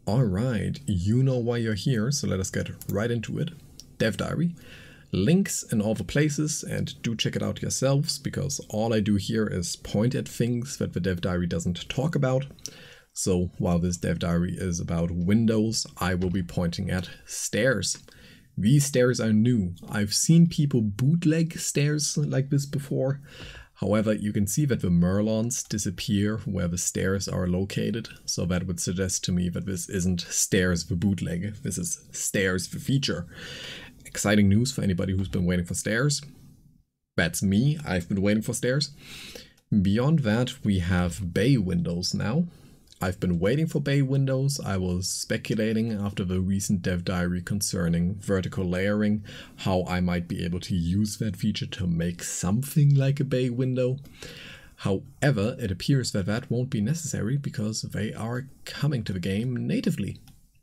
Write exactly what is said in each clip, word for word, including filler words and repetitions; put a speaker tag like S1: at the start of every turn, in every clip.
S1: Alright, you know why you're here, so let us get right into it. Dev Diary. Links in all the places, and do check it out yourselves, because all I do here is point at things that the Dev Diary doesn't talk about. So while this Dev Diary is about windows, I will be pointing at stairs. These stairs are new. I've seen people bootleg stairs like this before. However, you can see that the Merlons disappear where the stairs are located, so that would suggest to me that this isn't stairs the bootleg, this is stairs the feature. Exciting news for anybody who's been waiting for stairs. That's me, I've been waiting for stairs. Beyond that, we have bay windows now. I've been waiting for bay windows. I was speculating after the recent Dev Diary concerning vertical layering, how I might be able to use that feature to make something like a bay window. However, it appears that that won't be necessary because they are coming to the game natively.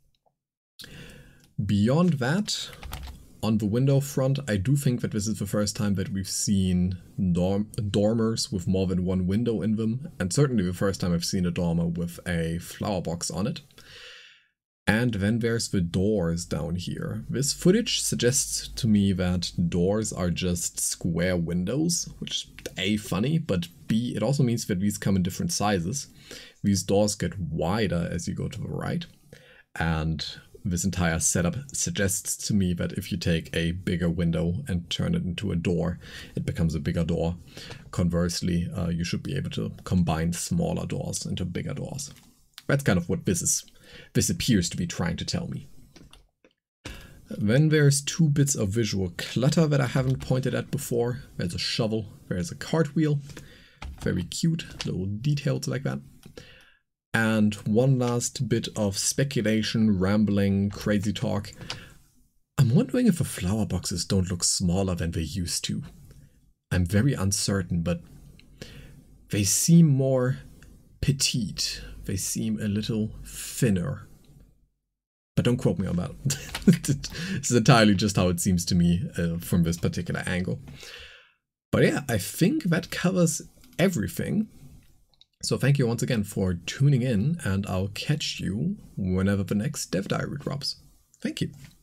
S1: Beyond that, on the window front, I do think that this is the first time that we've seen dorm dormers with more than one window in them, and certainly the first time I've seen a dormer with a flower box on it. And then there's the doors down here. This footage suggests to me that doors are just square windows, which is A, funny, but B, it also means that these come in different sizes. These doors get wider as you go to the right, and this entire setup suggests to me that if you take a bigger window and turn it into a door, it becomes a bigger door. Conversely, uh, you should be able to combine smaller doors into bigger doors. That's kind of what this is. This appears to be trying to tell me. Then there's two bits of visual clutter that I haven't pointed at before. There's a shovel, there's a cartwheel. Very cute, little details like that. And one last bit of speculation, rambling, crazy talk. I'm wondering if the flower boxes don't look smaller than they used to. I'm very uncertain, but they seem more petite. They seem a little thinner. But don't quote me on that. This is entirely just how it seems to me uh, from this particular angle. But yeah, I think that covers everything. So thank you once again for tuning in, and I'll catch you whenever the next Dev Diary drops. Thank you.